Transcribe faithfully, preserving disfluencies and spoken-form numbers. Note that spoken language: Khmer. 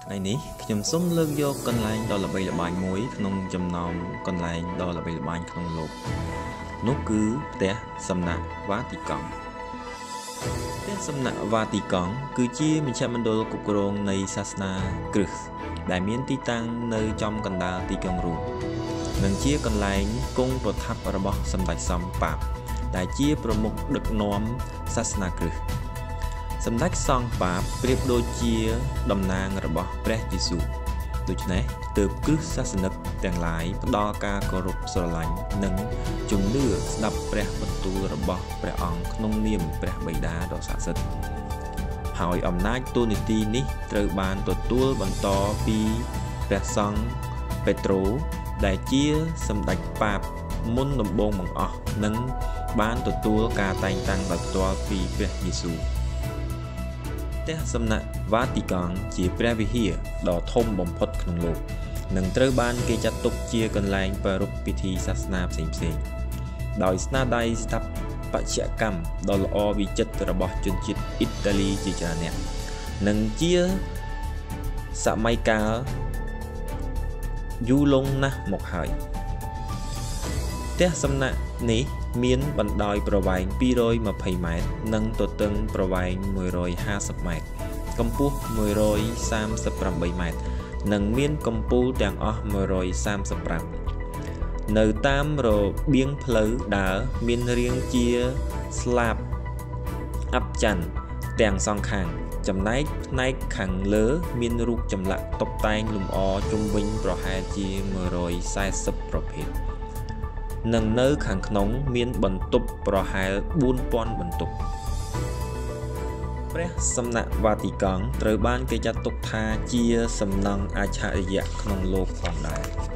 ថ្ងៃនេះខ្ញុំសូមលើកយកកន្លែងដ៏ល្បីល្បាញមួយក្នុងចំណោមកន្លែងដ៏ល្បីល្បាញក្នុងលោកនោះគឺផ្ទះសំណាក់វ៉ាទីកង់ផ្ទះសំណាក់វ៉ាទីកង់គឺជាមជ្ឈមណ្ឌលគ្រប់គ្រងនៃសាសនាគ្រិស្តដែលមានទីតាំងនៅចំកណ្ដាលទីក្រុងរ៉ូមនិងជាកន្លែងគង់ប្រថាប់របស់សម្ដេចសំប៉ាបដែលជាប្រមុខដឹកនាំសាសនាគ្រិស្តសម្ដេចសង្ឃប៉ាបប្រៀបដូចជាតំណាងរបស់ព្រះយេស៊ូវដូច្នេះទើបគ្រិស្តសាសនិកទាំងឡាយផ្ដល់ការគោរពស្រឡាញ់និងជំនឿស្ដាប់ព្រះបន្ទូលរបស់ព្រះអង្គក្នុងនាមព្រះបិតាដ៏ស័ក្តិសិទ្ធិហើយអំណាចទូនីតិនេះត្រូវបានទទួលបន្តពីព្រះសង្ឃពេត្រូដែលជាសម្ដេចប៉ាបមុនដំបូងបង្អស់និងបានទទួលការតែងតាំងដោយផ្ទាល់ពីព្រះយេស៊ូវផ្ទះសំណាក់វ៉ាទីកង់ជាព្រះវិហារដ៏ធំបំផុតក្នុងលោកនិងត្រូវបានគេចាត់ទុកជាកន្លែងប្រារព្ធពិធីសាសនាផ្សេងៗដោយស្នាដៃស្ថាបត្យកម្មដ៏ល្អវិចិត្ររបស់ជនជាតិអ៊ីតាលីជាច្រើនអ្នកនិងជាសម័យកាលយូរលង់ណាស់មកហើយផ្ទះសំណាក់នេះមានបណ្ដោយប្រវែងពីររយម្ភៃម៉ែត្រនិងទទឹងប្រវែងមួយរយហាសិបម៉ែត្រកម្ពស់មួយរយសាមសិបប្រាំបីម៉ែត្រនិងមានកំពូលទាំងអស់មួយរយសាមសិបប្រាំនៅតាមរបៀងផ្លូវដើរមានរាងជាស្លាបអប្ច័ន្ទទាំងសងខាងចំណែកផ្នែកខាងលើមានរូបចម្លាក់តុបតែងលម្អជុំវិញប្រហែលជាមួយរយសែសិបប្រភេទនិងនៅខាងក្នុងមានបន្ទប់ប្រហែលបួនពាន់បន្ទប់ព្រះសំណាក់វ៉ាទីកង់ត្រូវបានគេចាត់ទុកថាជាសំណង់អច្ឆរិយៈក្នុងលោកផងដែរ